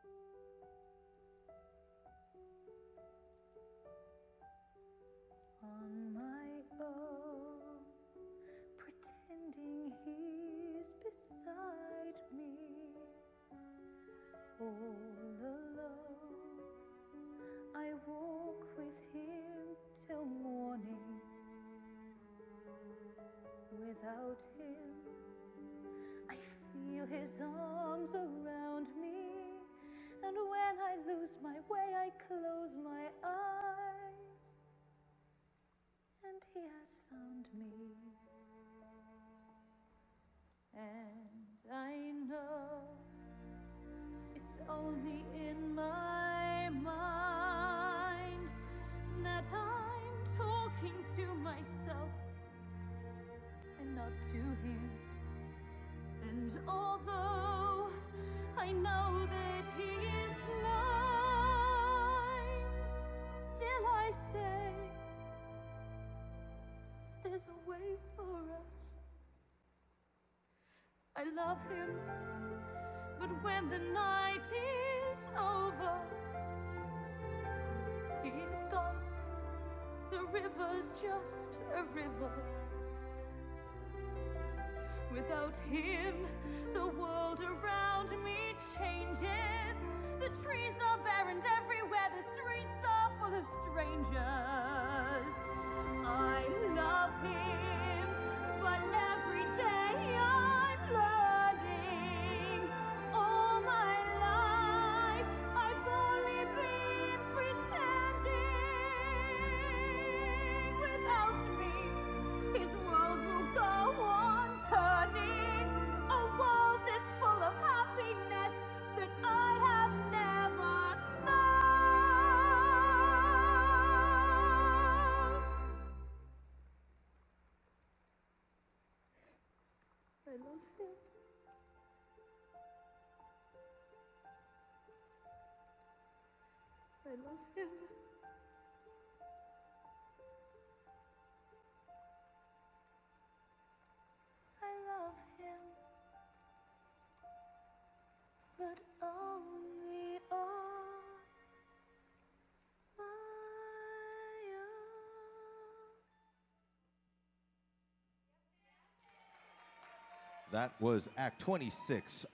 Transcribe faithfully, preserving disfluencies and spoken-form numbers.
On my own, pretending he's beside me, all alone, I walk with him till morning. Without him, I feel his arms around me, and when I lose my way, I close my eyes, and he has found me. And I know it's only in my mind that I'm talking to myself and not to him. And although I know that he is blind, still I say there's a way for us. I love him, but when the night is over, he's gone. The river's just a river. Without him, the world around me changes. The trees are bare and everywhere the streets are full of strangers. I love him, but every day I'm learning. All my life I've only been pretending. Without me, his world will go on turning, a world that's full of happiness that I have never known. I love him. I love him. I love him, but only on my own. That was Act twenty-six.